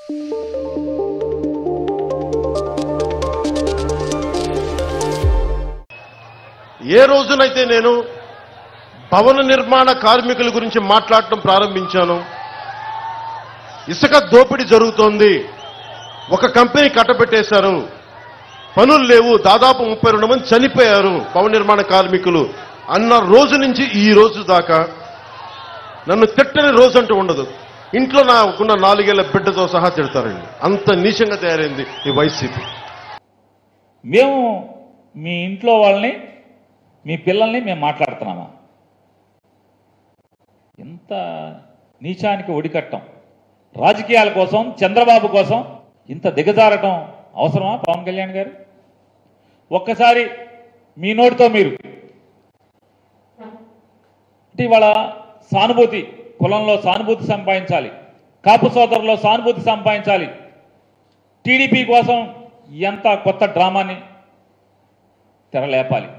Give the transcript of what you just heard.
ఏ రోజునైతే నేను భవన నిర్మాణ కార్మికుల గురించి మాట్లాడటం ప్రారంభించాను, ఇసుక దోపిడీ జరుగుతోంది, ఒక కంపెనీ కట్టబెట్టేశారు, పనులు లేవు, దాదాపు 32 మంది చనిపోయారు భవన నిర్మాణ కార్మికులు అన్న రోజు నుంచి ఈ రోజు దాకా నన్ను తిట్టని రోజు అంటూ ఉండదు. ఇంట్లో నాకున్న 4 ఏళ్ల బిడ్డతో సహా తిడతారండి. అంత నీచంగా తయారైంది ఈ వైసీపీ. మేము మీ ఇంట్లో వాళ్ళని, మీ పిల్లల్ని మేము మాట్లాడుతున్నామా? ఇంత నీచానికి ఒడికట్టం, రాజకీయాల కోసం, చంద్రబాబు కోసం ఇంత దిగజారటం అవసరమా పవన్ కళ్యాణ్ గారు? ఒక్కసారి మీ నోటితో మీరు ఇవాళ సానుభూతి, కులంలో సానుభూతి సంపాదించాలి, కాపు సోదరులో సానుభూతి సంపాదించాలి, టీడీపీ కోసం ఎంత కొత్త డ్రామాని తెరలేపాలి.